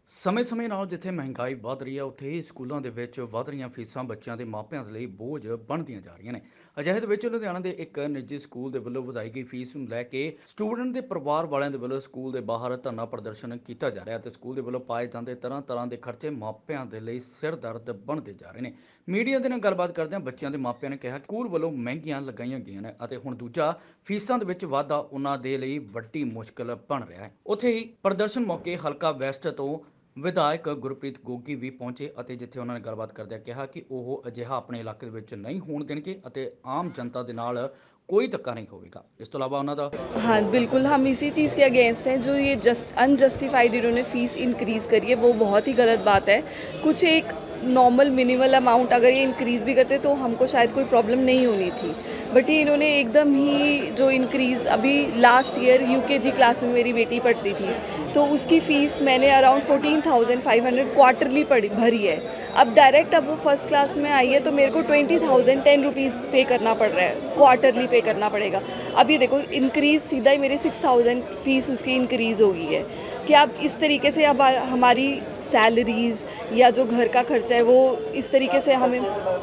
ਸਮੇਂ-ਸਮੇਂ ਨਾਲ ਜਿੱਥੇ ਮਹਿੰਗਾਈ ਵੱਧ ਰਹੀ ਹੈ, ਉੱਥੇ ਹੀ ਸਕੂਲਾਂ ਦੇ ਵਿੱਚ ਵੱਧ ਰਹੀਆਂ ਫੀਸਾਂ ਬੱਚਿਆਂ ਦੇ ਮਾਪਿਆਂ ਦੇ ਲਈ ਬੋਝ ਬਣਦੀਆਂ ਜਾ ਰਹੀਆਂ ਨੇ। ਅਜਿਹੇ ਦੇ ਵਿੱਚ ਲੁਧਿਆਣਾ ਦੇ ਇੱਕ ਨਿੱਜੀ ਸਕੂਲ ਦੇ ਵੱਲੋਂ ਵਧਾਈ ਗਈ ਫੀਸ ਨੂੰ ਲੈ ਕੇ ਸਟੂਡੈਂਟ ਦੇ ਪਰਿਵਾਰ ਵਾਲਿਆਂ ਦੇ ਵੱਲੋਂ ਸਕੂਲ ਦੇ ਬਾਹਰ ਧਰਨਾ ਪ੍ਰਦਰਸ਼ਨ ਕੀਤਾ ਜਾ ਰਿਹਾ ਹੈ ਤੇ ਸਕੂਲ ਦੇ ਵੱਲੋਂ ਪਾਏ ਜਾਂਦੇ ਤਰ੍ਹਾਂ-ਤਰ੍ਹਾਂ ਦੇ ਖਰਚੇ ਮਾਪਿਆਂ ਦੇ ਲਈ ਸਿਰ ਦਰਦ ਬਣਦੇ ਜਾ ਰਹੇ ਨੇ। ਮੀਡੀਆ ਦੇ ਨਾਲ ਗੱਲਬਾਤ ਕਰਦਿਆਂ ਬੱਚਿਆਂ ਦੇ ਮਾਪਿਆਂ ਨੇ ਕਿਹਾ ਕਿ ਸਕੂਲ ਵੱਲੋਂ ਮਹਿੰਗੀਆਂ ਲਗਾਈਆਂ ਗਈਆਂ ਨੇ ਅਤੇ ਹੁਣ ਦੂਜਾ ਫੀਸਾਂ ਦੇ ਵਿੱਚ ਵਾਧਾ ਉਹਨਾਂ ਦੇ ਲਈ ਵੱਡੀ ਮੁਸ਼ਕਲ ਬਣ ਰਿਹਾ ਹੈ। ਉੱਥੇ ਹੀ ਪ੍ਰਦਰਸ਼ਨ ਮੌਕੇ ਹਲਕਾ ਵੈਸਟ ਤੋਂ ਵਿਧਾਇਕ ਗੁਰਪ੍ਰੀਤ ਗੋਗੀ ਵੀ ਪਹੁੰਚੇ ਅਤੇ ਜਿੱਥੇ ਉਹਨਾਂ ਨੇ ਗੱਲਬਾਤ ਕਰਦਿਆਂ ਕਿਹਾ ਕਿ ਉਹ ਅਜਿਹਾ ਆਪਣੇ ਇਲਾਕੇ ਦੇ ਵਿੱਚ ਨਹੀਂ ਹੋਣ ਦੇਣਗੇ ਅਤੇ ਆਮ ਜਨਤਾ ਦੇ ਨਾਲ कोई धक्का नहीं होगा। इस तो अलावा उन्होंने हाँ बिल्कुल हम इसी चीज़ के अगेंस्ट हैं जो ये अनजस्टिफाइड इन्होंने फ़ीस इंक्रीज़ करी है, वो बहुत ही गलत बात है। कुछ एक नॉर्मल मिनिमल अमाउंट अगर ये इंक्रीज़ भी करते तो हमको शायद कोई प्रॉब्लम नहीं होनी थी, बट ये इन्होंने एकदम ही जो इंक्रीज़ अभी लास्ट ईयर यूकेजी क्लास में मेरी बेटी पढ़ती थी तो उसकी फ़ीस मैंने अराउंड 14,500 क्वार्टरली भरी है। अब डायरेक्ट अब वो फर्स्ट क्लास में आई है तो मेरे को 20,000 10 रुपीज़ पे करना पड़ रहा है, क्वार्टरली पे करना पड़ेगा। अब ये देखो इंक्रीज़ सीधा ही मेरे 6,000 फ़ीस उसकी इंक्रीज़ हो गई है कि अब इस तरीके से अब हमारी सैलरीज़ या जो घर का खर्चा है वो इस तरीके से हमें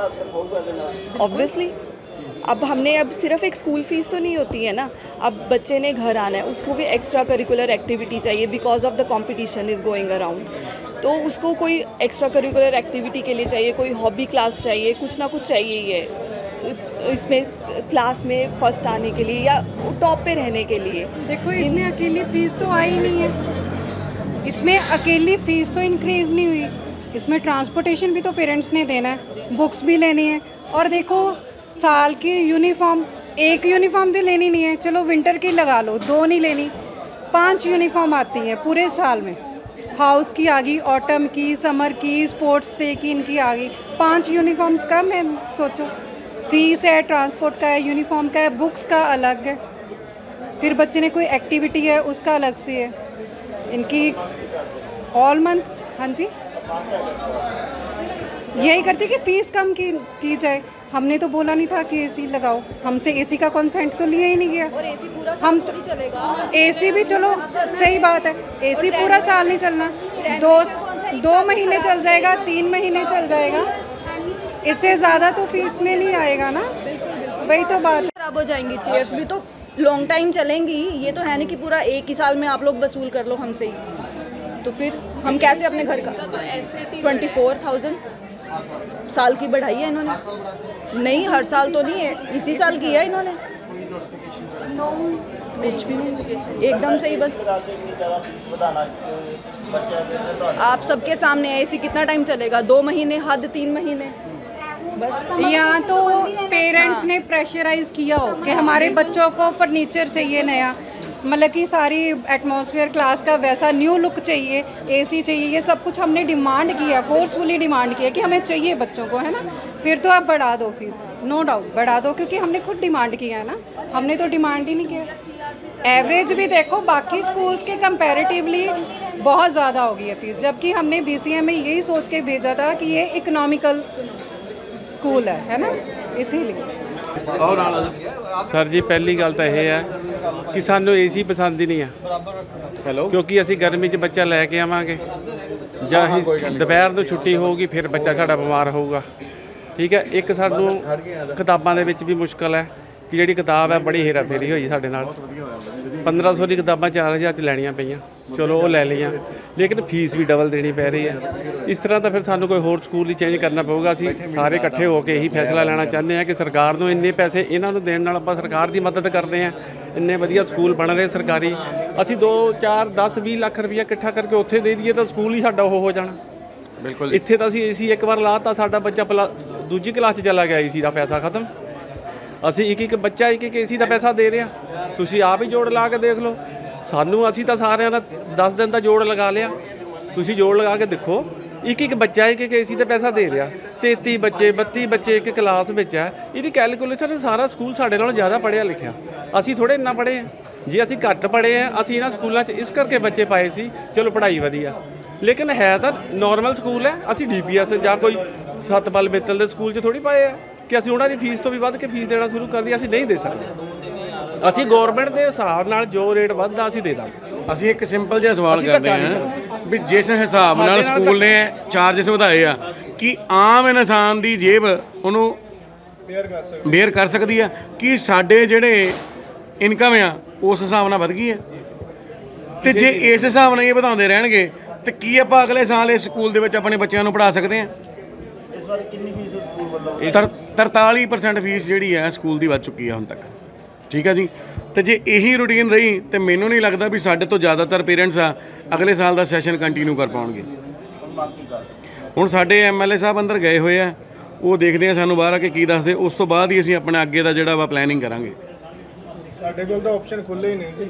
ऑब्वियसली अब हमने अब सिर्फ एक स्कूल फ़ीस तो नहीं होती है ना, अब बच्चे ने घर आना है, उसको भी एक्स्ट्रा करिकुलर एक्टिविटी चाहिए because of the competition is going around, तो उसको कोई एक्स्ट्रा करिकुलर एक्टिविटी के लिए चाहिए, कोई हॉबी क्लास चाहिए, कुछ ना कुछ चाहिए ही है इसमें क्लास में फ़र्स्ट आने के लिए या टॉप पे रहने के लिए। देखो इसमें अकेली फ़ीस तो आई नहीं है, इसमें अकेली फ़ीस तो इंक्रीज़ नहीं हुई, इसमें ट्रांसपोर्टेशन भी तो पेरेंट्स ने देना है, बुक्स भी लेनी है, और देखो साल की यूनिफॉर्म एक यूनिफॉर्म भी लेनी नहीं है, चलो विंटर की लगा लो, 2 नहीं लेनी, 5 यूनिफॉर्म आती हैं पूरे साल में, हाउस की आ गई, ऑटम की, समर की, स्पोर्ट्स डे की, इनकी आ गई 5 यूनिफॉर्म्स का। मैं सोचो फ़ीस है, ट्रांसपोर्ट का है, यूनिफॉर्म का है, बुक्स का अलग है, फिर बच्चे ने कोई एक्टिविटी है उसका अलग से है, इनकी ऑल मंथ। हाँ जी यही करती कि फ़ीस कम की जाए, हमने तो बोला नहीं था कि एसी लगाओ, हमसे एसी का कंसेंट तो लिया ही नहीं गया, और एसी पूरा साल नहीं चलेगा, एसी भी चलो सही बात है, एसी पूरा साल नहीं चलना, दो महीने चल जाएगा, 3 महीने चल जाएगा, इससे ज़्यादा तो फीस में नहीं आएगा ना, वही तो बात है। खराब हो जाएंगी चेयर्स भी तो लॉन्ग टाइम चलेंगी, ये तो है नहीं कि पूरा एक ही साल में आप लोग वसूल कर लो हमसे ही, तो फिर हम कैसे अपने घर का 24,000 साल की बढ़ाई है इन्होंने, नहीं हर साल तो नहीं है, इसी साल की है इन्होंने, कुछ भी नहीं एकदम से ही बस आप सबके सामने है, एसी कितना टाइम चलेगा, 2 महीने हद 3 महीने बस। या तो पेरेंट्स ने प्रेशराइज किया हो कि हमारे बच्चों को फर्नीचर चाहिए नया, मतलब कि सारी एटमॉस्फेयर क्लास का वैसा न्यू लुक चाहिए, एसी चाहिए, ये सब कुछ हमने डिमांड किया, फोर्सफुली डिमांड किया कि हमें चाहिए बच्चों को, है ना, फिर तो आप बढ़ा दो फीस, नो डाउट बढ़ा दो, क्योंकि हमने खुद डिमांड किया है ना, हमने तो डिमांड ही नहीं किया। एवरेज भी देखो बाकी स्कूल्स के कंपैरेटिवली बहुत ज़्यादा हो गई है फीस, जबकि हमने BCA में यही सोच के भेजा था कि ये इकनॉमिकल स्कूल है ना, इसीलिए। सर जी पहली गल तो यह है कि सानू AC पसंद ही नहीं है, क्योंकि असी गर्मी च बच्चा लैके आवांगे जां दोपहर नूं छुट्टी होगी फिर बच्चा साडा बीमार होगा, ठीक है। एक सानू किताबां दे विच भी मुश्किल है कि जिहड़ी किताब है बड़ी हेरा फेरी होई साडे नाल, 1500 की किताबां 4000 च लैणियां पईयां, चलो वो लै लियां, लेकिन फीस भी डबल देनी पै रही है। इस तरह तो फिर सानू कोई होर स्कूल ही चेंज करना पऊगा। असीं सारे इकट्ठे होकर यही फैसला लेना चाहते हैं कि सरकार नूं इन्ने पैसे इन्हां नूं देण नाल आपां सरकार की मदद करते हैं, इन्ने वधिया स्कूल बन रहे सरकारी, असीं 2 4 10 20 लाख रुपया इकट्ठा करके उत्थे दे दईए तो स्कूल ही साडा हो जाना। बिल्कुल इत्थे तो असीं AC एक बार लाता साडा बच्चा दूजी क्लास च चला गया, AC का पैसा खत्म, असीं एक बच्चा एक AC का पैसा दे रहे हैं, तुसीं आप ही जोड़ ला के देख लो, सानू असीं तां सारिਆਂ ने 10 दिन का जोड़ लगा लिया, तुसीं जोड़ लगा के देखो एक बच्चा एक AC का पैसा दे रहा, 33 बच्चे 32 बच्चे एक क्लास में है, ये कैलकुलेशन सारा स्कूल साढ़े नालों ज़्यादा पढ़िया लिखिया, असीं थोड़े इन्ना पढ़े हैं, जे असीं घट पढ़े हैं असीं इन्हां स्कूलों इस करके बच्चे पाए सी, चलो पढ़ाई वधिया, लेकिन है तो नॉर्मल स्कूल है, असीं DPS जां कोई सतपाल मित्तल के स्कूल च थोड़ी पाए हैं कि असीं उन्हां दी फीस तो भी वध के फीस देना शुरू कर दी, असीं नहीं दे सकते, ਅਸੀਂ ਗੌਰਮੈਂਟ ਦੇ ਹਿਸਾਬ ਨਾਲ ਜੋ ਰੇਟ ਵੱਧਦਾ ਅਸੀਂ ਦੇ ਦਾਂਗੇ। ਅਸੀਂ ਇੱਕ ਸਿੰਪਲ ਜਿਹਾ ਸਵਾਲ ਕਰਦੇ ਹਾਂ ਵੀ ਜਿਸ ਹਿਸਾਬ ਨਾਲ ਸਕੂਲ ਨੇ ਚਾਰਜਸ ਵਧਾਏ ਆ ਕਿ ਆਮ ਇਨਸਾਨ ਦੀ ਜੇਬ ਉਹਨੂੰ ਬੇਅਰ ਕਰ ਸਕਦੀ ਆ, ਕਿ ਸਾਡੇ ਜਿਹੜੇ ਇਨਕਮ ਆ ਉਸ ਹਿਸਾਬ ਨਾਲ ਵਧ ਗਈ ਹੈ। ਤੇ ਜੇ ਇਸ ਹਿਸਾਬ ਨਾਲ ਇਹ ਵਧਾਉਂਦੇ ਰਹਿਣਗੇ ਤੇ ਕੀ ਆਪਾਂ ਅਗਲੇ ਸਾਲ ਇਸ ਸਕੂਲ ਦੇ ਵਿੱਚ ਆਪਣੇ ਬੱਚਿਆਂ ਨੂੰ ਪੜ੍ਹਾ ਸਕਦੇ ਹਾਂ? ਇਸ ਵਾਰ ਕਿੰਨੀ ਫੀਸ ਸਕੂਲ ਵੱਲੋਂ? 43% ਫੀਸ ਜਿਹੜੀ ਹੈ ਸਕੂਲ ਦੀ ਵੱਧ ਚੁੱਕੀ ਹੈ ਹੁਣ ਤੱਕ। ਠੀਕ ਹੈ ਜੀ। ਤੇ ਜੇ ਇਹੀ ਰੂਟੀਨ ਰਹੀ ਤੇ ਮੈਨੂੰ ਨਹੀਂ ਲੱਗਦਾ ਵੀ ਸਾਡੇ ਤੋਂ ਜ਼ਿਆਦਾਤਰ ਪੇਰੈਂਟਸ ਆ ਅਗਲੇ ਸਾਲ ਦਾ ਸੈਸ਼ਨ ਕੰਟੀਨਿਊ ਕਰ ਪਾਉਣਗੇ। ਹੁਣ ਸਾਡੇ ਐਮਐਲਏ ਸਾਹਿਬ ਅੰਦਰ ਗਏ ਹੋਏ ਆ, ਉਹ ਦੇਖਦੇ ਆ ਸਾਨੂੰ ਬਾਹਰ ਆ ਕੇ ਕੀ ਦੱਸਦੇ, ਉਸ ਤੋਂ ਬਾਅਦ ਹੀ ਅਸੀਂ ਆਪਣਾ ਅੱਗੇ ਦਾ ਜਿਹੜਾ ਵਾ ਪਲੈਨਿੰਗ ਕਰਾਂਗੇ। ਸਾਡੇ ਕੋਲ ਤਾਂ ਆਪਸ਼ਨ ਖੁੱਲੇ ਹੀ ਨਹੀਂ ਜੀ।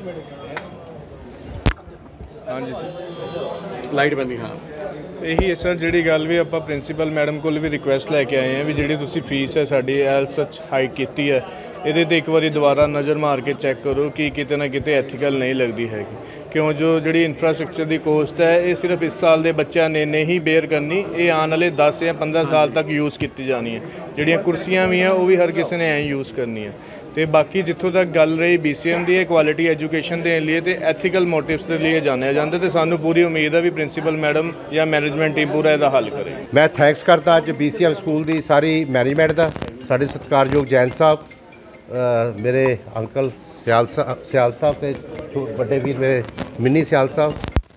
ਹਾਂਜੀ ਸਰ, ਲਾਈਟ ਬੰਦੀ। ਹਾਂ ਇਹੀ ਹੈ ਸਰ, ਜਿਹੜੀ ਗੱਲ ਵੀ ਆਪਾਂ ਪ੍ਰਿੰਸੀਪਲ ਮੈਡਮ ਕੋਲ ਵੀ ਰਿਕੁਐਸਟ ਲੈ ਕੇ ਆਏ ਹਾਂ ਵੀ ਜਿਹੜੀ ਤੁਸੀਂ ਫੀਸ ਹੈ ਸਾਡੀ ਐਲ ਸੱਚ ਹਾਈਕ ਕੀਤੀ ਹੈ, ਇਹਦੇ ਤੇ ਇੱਕ ਵਾਰੀ ਦੁਬਾਰਾ ਨਜ਼ਰ ਮਾਰ ਕੇ ਚੈੱਕ ਕਰੋ ਕਿ ਕਿਤੇ ਨਾ ਕਿਤੇ ਐਥੀਕਲ ਨਹੀਂ ਲੱਗਦੀ ਹੈਗੀ। ਕਿਉਂ ਜੋ ਜਿਹੜੀ ਇਨਫਰਾਸਟ੍ਰਕਚਰ ਦੀ ਕੋਸਟ ਹੈ ਇਹ ਸਿਰਫ ਇਸ ਸਾਲ ਦੇ ਬੱਚਿਆਂ ਨੇ ਨਹੀਂ ਬੇਅਰ ਕਰਨੀ, ਇਹ ਆਉਣ ਵਾਲੇ 10 ਜਾਂ 15 ਸਾਲ ਤੱਕ ਯੂਜ਼ ਕੀਤੀ ਜਾਣੀ ਹੈ। ਜਿਹੜੀਆਂ ਕੁਰਸੀਆਂ ਵੀ ਆ ਉਹ ਵੀ ਹਰ ਕਿਸੇ ਨੇ ਐਂ ਯੂਜ਼ ਕਰਨੀ ਹੈ। ਤੇ ਬਾਕੀ ਜਿੱਥੋਂ ਤੱਕ ਗੱਲ ਰਹੀ BCM ਦੀ, ਕੁਆਲਿਟੀ ਐਜੂਕੇਸ਼ਨ ਦੇਣ ਲਈ ਤੇ ਐਥੀਕਲ ਮੋਟਿਵਸ ਦੇ ਲਈ ਜਾਣਿਆ ਜਾਂਦਾ, ਤੇ ਸਾਨੂੰ ਪੂਰੀ ਉਮੀਦ ਹੈ ਵੀ ਪ੍ਰਿੰਸੀਪਲ ਮੈਡਮ ਜਾਂ ਮੈਨੇਜਮੈਂਟ ਟੀਮ ਪੂਰਾ ਇਹਦਾ ਹੱਲ ਕਰੇ। ਮੈਂ ਥੈਂਕਸ ਕਰਦਾ ਅੱਜ BCM ਸਕੂਲ ਦੀ ਸਾਰੀ ਮੈਨੇਜਮੈਂਟ ਦਾ, ਸਾਡੇ ਸਤਿਕਾਰਯੋਗ ਜੈਨ ਸਾਹਿਬ, ਮੇਰੇ ਅੰਕਲ ਸਿਆਲ ਸਾਹਿਬ ਤੇ ਵੱਡੇ ਵੀਰ ਮੇਰੇ ਮਿੰਨੀ ਸਿਆਲ ਸਾਹਿਬ,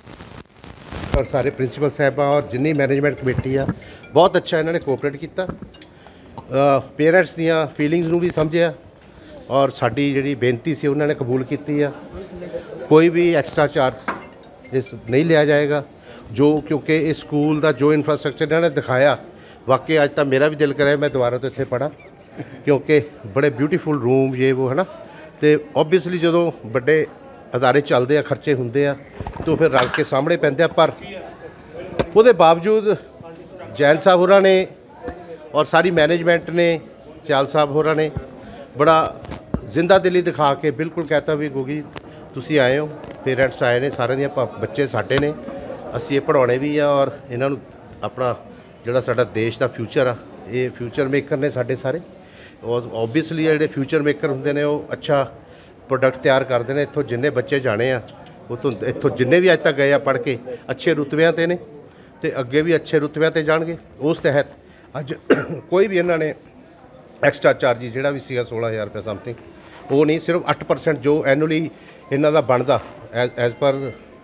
ਔਰ ਸਾਰੇ ਪ੍ਰਿੰਸੀਪਲ ਸਾਹਿਬਾਂ ਔਰ ਜਿੰਨੀ ਮੈਨੇਜਮੈਂਟ ਕਮੇਟੀ ਆ, ਬਹੁਤ ਅੱਛਾ ਇਹਨਾਂ ਨੇ ਕੋਆਪਰੇਟ ਕੀਤਾ। ਪੇਰੈਂਟਸ ਦੀਆਂ ਫੀਲਿੰਗਸ ਨੂੰ ਵੀ ਸਮਝਿਆ ਔਰ ਸਾਡੀ ਜਿਹੜੀ ਬੇਨਤੀ ਸੀ ਉਹਨਾਂ ਨੇ ਕਬੂਲ ਕੀਤੀ ਆ। ਕੋਈ ਵੀ ਐਕਸਟਰਾ ਚਾਰਜ ਇਸ ਨਹੀਂ ਲਿਆ ਜਾਏਗਾ, ਜੋ ਕਿਉਂਕਿ ਇਸ ਸਕੂਲ ਦਾ ਜੋ ਇਨਫਰਾਸਟ੍ਰਕਚਰ ਇਹਨਾਂ ਨੇ ਦਿਖਾਇਆ, ਵਾਕਈ ਅੱਜ ਤਾਂ ਮੇਰਾ ਵੀ ਦਿਲ ਕਰਿਆ ਮੈਂ ਦੁਬਾਰਾ ਤੋਂ ਇੱਥੇ ਪੜ੍ਹਾਂ, ਕਿਉਂਕਿ ਬੜੇ ਬਿਊਟੀਫੁਲ ਰੂਮ ਇਹ ਉਹ ਹੈ ਨਾ। ਤੇ ਓਬਵੀਅਸਲੀ ਜਦੋਂ ਵੱਡੇ ਅਦਾਰੇ ਚੱਲਦੇ ਆ, ਖਰਚੇ ਹੁੰਦੇ ਆ, ਤਾਂ ਫਿਰ ਰਲ ਕੇ ਸਾਹਮਣੇ ਪੈਂਦੇ ਆ। ਪਰ ਉਹਦੇ ਬਾਵਜੂਦ ਜੈਨ ਸਾਹਿਬ ਹੋਰਾਂ ਨੇ ਔਰ ਸਾਰੀ ਮੈਨੇਜਮੈਂਟ ਨੇ, ਸਿਆਲ ਸਾਹਿਬ ਹੋਰਾਂ ਨੇ ਬੜਾ ਜ਼ਿੰਦਾ ਦਿਲੀ ਦਿਖਾ ਕੇ ਬਿਲਕੁਲ ਕਹਿਤਾ ਵੀ ਗੋਗੀ ਤੁਸੀਂ ਆਏ ਹੋ, ਪੇਰੈਂਟਸ ਆਏ ਨੇ, ਸਾਰਿਆਂ ਦੀਆਂ ਬੱਚੇ ਸਾਡੇ ਨੇ, ਅਸੀਂ ਇਹ ਪੜ੍ਹਾਉਣੇ ਵੀ ਆ ਔਰ ਇਹਨਾਂ ਨੂੰ ਆਪਣਾ ਜਿਹੜਾ ਸਾਡਾ ਦੇਸ਼ ਦਾ ਫਿਊਚਰ ਆ, ਇਹ ਫਿਊਚਰ ਮੇਕਰ ਨੇ ਸਾਡੇ ਸਾਰੇ। ਔਰ ਓਬਵੀਅਸਲੀ ਜਿਹੜੇ ਫਿਊਚਰ ਮੇਕਰ ਹੁੰਦੇ ਨੇ ਉਹ ਅੱਛਾ ਪ੍ਰੋਡਕਟ ਤਿਆਰ ਕਰਦੇ ਨੇ। ਇੱਥੋਂ ਜਿੰਨੇ ਬੱਚੇ ਜਾਣੇ ਆ ਉਹ ਤੋਂ ਇੱਥੋਂ ਜਿੰਨੇ ਵੀ ਅੱਜ ਤੱਕ ਗਏ ਆ ਪੜ੍ਹ ਕੇ ਅੱਛੇ ਰੁਤਬਿਆਂ 'ਤੇ ਨੇ ਤੇ ਅੱਗੇ ਵੀ ਅੱਛੇ ਰੁਤਬਿਆਂ 'ਤੇ ਜਾਣਗੇ। ਉਸ ਤਹਿਤ ਅੱਜ ਕੋਈ ਵੀ ਇਹਨਾਂ ਨੇ ਐਕਸਟਰਾ ਚਾਰਜ ਜਿਹੜਾ ਵੀ ਸੀਗਾ 16,000 ਰੁਪਏ ਸਮਥਿੰਗ, ਉਹ ਨਹੀਂ, ਸਿਰਫ 8% ਜੋ ਐਨੂਅਲੀ ਇਹਨਾਂ ਦਾ ਬਣਦਾ ਐਜ਼ ਪਰ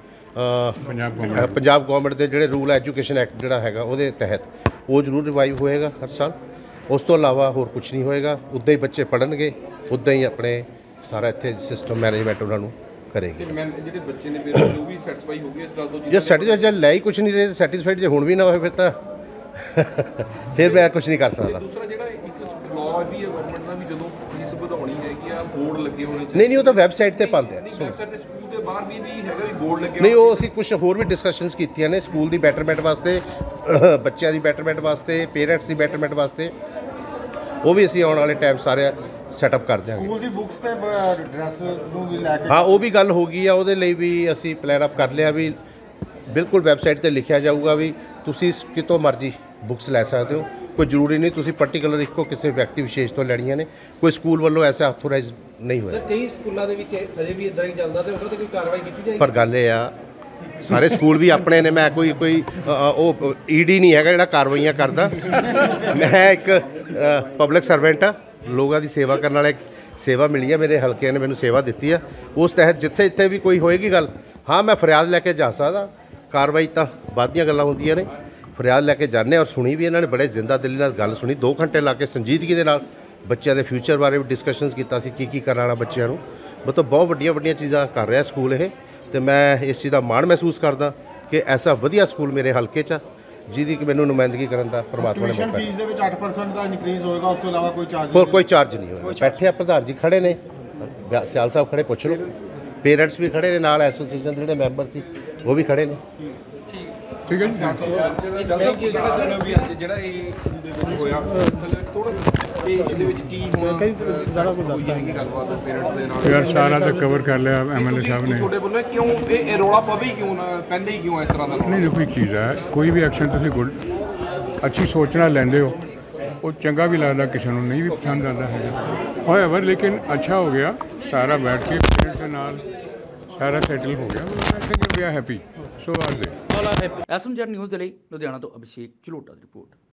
ਪੰਜਾਬ ਗੌਰਮੈਂਟ ਦੇ ਜਿਹੜੇ ਰੂਲ ਐਜੂਕੇਸ਼ਨ ਐਕਟ ਜਿਹੜਾ ਹੈਗਾ ਉਹਦੇ ਤਹਿਤ ਉਹ ਜ਼ਰੂਰ ਰਿਵਾਈਵ ਹੋਏਗਾ ਹਰ ਸਾਲ। ਉਸ ਤੋਂ ਇਲਾਵਾ ਹੋਰ ਕੁਝ ਨਹੀਂ ਹੋਏਗਾ। ਉੱਦਾਂ ਹੀ ਬੱਚੇ ਪੜ੍ਹਨਗੇ, ਉੱਦਾਂ ਹੀ ਆਪਣੇ ਸਾਰਾ ਇੱਥੇ ਸਿਸਟਮ ਮੈਨੇਜਮੈਂਟ ਉਹਨਾਂ ਨੂੰ ਕਰੇਗੀ। ਜਿਹੜੇ ਬੱਚੇ ਨੇ ਫਿਰ ਉਹ ਵੀ ਸੈਟੀਸਫਾਈ ਹੋ ਗਏ ਇਸ ਗੱਲ ਤੋਂ? ਜੇ ਸੈਟੀਸਫਾਈਡ ਜੇ ਲੈ ਹੀ ਕੁਝ ਨਹੀਂ ਰਹੇ, ਸੈਟੀਸਫਾਈਡ ਜੇ ਹੁਣ ਵੀ ਨਾ ਹੋਏ ਫਿਰ ਤਾਂ ਫਿਰ ਮੈਂ ਕੁਝ ਨਹੀਂ ਕਰ ਸਕਦਾ। ਦੂਸਰਾ ਜਿਹੜਾ ਇੱਕ ਲਾਅ ਵੀ ਹੈ ਗਵਰਨਮੈਂਟ ਦਾ ਵੀ ਜਦੋਂ ਫੀਸ ਵਧਾਉਣੀ ਹੈਗੀ ਆ ਬੋਰਡ ਲੱਗੇ ਹੋਣੇ ਚਾਹੀਦੇ। ਨਹੀਂ ਉਹ ਤਾਂ ਵੈਬਸਾਈਟ ਤੇ ਪਾਉਂਦੇ ਆ। ਵੈਬਸਾਈਟ ਤੇ ਸਕੂਲ ਦੇ ਬਾਹਰ ਵੀ ਹੈਗਾ ਵੀ ਬੋਰਡ ਲੱਗੇ ਨਹੀਂ, ਉਹ ਅਸੀਂ ਕੁਝ ਹੋਰ ਵੀ ਡਿਸਕਸ਼ਨਸ ਕੀਤੀਆਂ ਨੇ ਸਕੂਲ ਦੀ ਬੈਟਰਮੈਂਟ ਵਾਸਤੇ, ਬੱਚਿਆਂ ਦੀ ਬੈਟਰਮੈਂਟ ਵਾਸਤੇ, ਪੇਰੈਂਟਸ ਦੀ ਬੈਟਰਮੈਂਟ ਵਾਸਤੇ। ਉਹ ਵੀ ਅਸੀਂ ਆਉਣ ਵਾਲੇ ਟਾਈਮ ਸਾਰੇ ਸੈਟਅਪ ਕਰ ਦਿਆਂਗੇ। ਸਕੂਲ ਦੀ ਬੁੱਕਸ ਤੇ ਡਰੈਸ ਨੂੰ ਵੀ ਲੈ ਕੇ ਹਾਂ, ਉਹ ਵੀ ਗੱਲ ਹੋ ਗਈ ਆ। ਉਹਦੇ ਲਈ ਵੀ ਅਸੀਂ ਪਲਾਨ ਅਪ ਕਰ ਲਿਆ ਵੀ ਬਿਲਕੁਲ ਵੈਬਸਾਈਟ ਤੇ ਲਿਖਿਆ ਜਾਊਗਾ ਵੀ ਤੁਸੀਂ ਕਿਤੋਂ ਮਰਜ਼ੀ ਬੁੱਕਸ ਲੈ ਸਕਦੇ ਹੋ, ਕੋਈ ਜ਼ਰੂਰੀ ਨਹੀਂ ਤੁਸੀਂ ਪਾਰਟਿਕੂਲਰ ਇੱਕੋ ਕਿਸੇ ਵਿਅਕਤੀ ਵਿਸ਼ੇਸ਼ ਤੋਂ ਲੈਣੀਆਂ ਨੇ। ਕੋਈ ਸਕੂਲ ਵੱਲੋਂ ਐਸਾ ਆਥੋਰਾਈਜ਼ ਨਹੀਂ ਹੋਇਆ। ਸਰ ਕਈ ਸਕੂਲਾਂ ਦੇ ਵਿੱਚ ਹਜੇ ਵੀ ਇਦਾਂ ਹੀ ਚੱਲਦਾ ਤੇ ਉਹਨਾਂ ਤੇ ਕੋਈ ਕਾਰਵਾਈ ਕੀਤੀ ਜਾਏਗੀ? ਪਰ ਗੱਲ ਇਹ ਆ ਸਾਰੇ ਸਕੂਲ ਵੀ ਆਪਣੇ ਨੇ, ਮੈਂ ਕੋਈ ਉਹ ਈਡੀ ਨਹੀਂ ਹੈਗਾ ਜਿਹੜਾ ਕਾਰਵਾਈਆਂ ਕਰਦਾ। ਮੈਂ ਇੱਕ ਪਬਲਿਕ ਸਰਵੈਂਟ ਆ, ਲੋਕਾਂ ਦੀ ਸੇਵਾ ਕਰਨ ਵਾਲਾ। ਇੱਕ ਸੇਵਾ ਮਿਲੀ ਆ, ਮੇਰੇ ਹਲਕੇ ਨੇ ਮੈਨੂੰ ਸੇਵਾ ਦਿੱਤੀ ਆ, ਉਸ ਤਹਿਤ ਜਿੱਥੇ ਵੀ ਕੋਈ ਹੋਏਗੀ ਗੱਲ, ਹਾਂ ਮੈਂ ਫਰਿਆਦ ਲੈ ਕੇ ਜਾ ਸਕਦਾ। ਕਾਰਵਾਈ ਤਾਂ ਬਾਅਦ ਦੀਆਂ ਗੱਲਾਂ ਹੁੰਦੀਆਂ ਨੇ। ਫਰਿਆਦ ਲੈ ਕੇ ਜਾਂਦੇ ਔਰ ਸੁਣੀ ਵੀ ਇਹਨਾਂ ਨੇ, ਬੜੇ ਜ਼ਿੰਦਾ ਦਿਲੀ ਨਾਲ ਗੱਲ ਸੁਣੀ। 2 ਘੰਟੇ ਲਾ ਕੇ ਸੰਜੀਦਗੀ ਦੇ ਨਾਲ ਬੱਚਿਆਂ ਦੇ ਫਿਊਚਰ ਬਾਰੇ ਵੀ ਡਿਸਕਸ਼ਨਸ ਕੀਤਾ ਸੀ, ਕੀ ਕਰਨਾ ਬੱਚਿਆਂ ਨੂੰ। ਮਤਲਬ ਬਹੁਤ ਵੱਡੀਆਂ ਚੀਜ਼ਾਂ ਕਰ ਰਿਹਾ ਸਕੂਲ ਇਹ, ਤੇ ਮੈਂ ਇਸ ਚੀਜ਼ ਦਾ ਮਾਣ ਮਹਿਸੂਸ ਕਰਦਾ ਕਿ ਐਸਾ ਵਧੀਆ ਸਕੂਲ ਮੇਰੇ ਹਲਕੇ 'ਚ ਜਿਹਦੀ ਕਿ ਮੈਨੂੰ ਨੁਮਾਇੰਦਗੀ ਕਰਨ ਦਾ ਪਰਮਾਤਮਾ ਨੇ ਮੌਕਾ। ਫੀਸ ਦੇ ਵਿੱਚ 8% ਦਾ ਇਨਕਰੀਜ਼ ਹੋਏਗਾ, ਉਸ ਤੋਂ ਇਲਾਵਾ ਕੋਈ ਚਾਰਜ ਹੋਰ ਕੋਈ ਚਾਰਜ ਨਹੀਂ ਹੋਏਗਾ। ਬੈਠੇ ਆ ਪ੍ਰਧਾਨ ਜੀ ਖੜੇ ਨੇ, ਸਿਆਲ ਸਾਹਿਬ ਖੜੇ, ਪੁੱਛ ਲਓ। ਪੇਰੈਂਟਸ ਵੀ ਖੜੇ ਨੇ ਨਾਲ, ਐਸੋਸੀਏਸ਼ਨ ਦੇ ਜਿਹੜੇ ਮੈਂਬਰ ਸੀ ਉਹ ਵੀ ਖੜੇ ਨੇ। ਠੀਕ ਹੈ ਜੀ। ਜਿਹੜਾ ਇਹ ਹੋਇਆ ਥੋੜਾ ਇਹਦੇ ਵਿੱਚ ਕੀ ਹੋਣਾ ਸਾਰਾ ਕੁਝ ਜਾਏਗੀ ਗੱਲਬਾਤ ਪੇਰੈਂਟਸ ਦੇ ਨਾਲ ਯਾਰ ਸਾਰਾ ਤਾਂ ਕਵਰ ਕਰ ਲਿਆ ਐਮਐਲਏ ਸਾਹਿਬ ਨੇ। ਤੁਹਾਡੇ ਵੱਲੋਂ ਕਿਉਂ ਇਹ ਰੌਲਾ ਪਵੇ ਕਿਉਂ ਨਾ ਪੈਂਦੇ ਹੀ ਕਿਉਂ ਇਸ ਤਰ੍ਹਾਂ ਦਾ? ਨਹੀਂ ਦੇਖੋ ਇੱਕ ਚੀਜ਼ ਹੈ, ਕੋਈ ਵੀ ਐਕਸ਼ਨ ਤੁਸੀਂ ਗੁੱਡ ਅੱਛੀ ਸੋਚ ਨਾਲ ਲੈਂਦੇ ਹੋ, ਉਹ ਚੰਗਾ ਵੀ ਲੱਗਦਾ, ਕਿਸੇ ਨੂੰ ਨਹੀਂ ਵੀ ਪਸੰਦ ਆਉਂਦਾ ਹੈਗਾ। ਹੋਇਆਵਰ ਲੇਕਿਨ ਅੱਛਾ ਹੋ ਗਿਆ, ਸਾਰਾ ਬੈਠ ਕੇ ਪੇਰੈਂਟਸ ਦੇ ਨਾਲ ਸਾਰਾ ਸੈਟਲ ਹੋ ਗਿਆ। We are happy, so are they. SMZ news ਦੇ ਲਈ ਲੁਧਿਆਣਾ ਤੋਂ ਅਭਿਸ਼ੇਕ ਝਲੋਟਾ ਦੀ ਰਿਪੋਰਟ।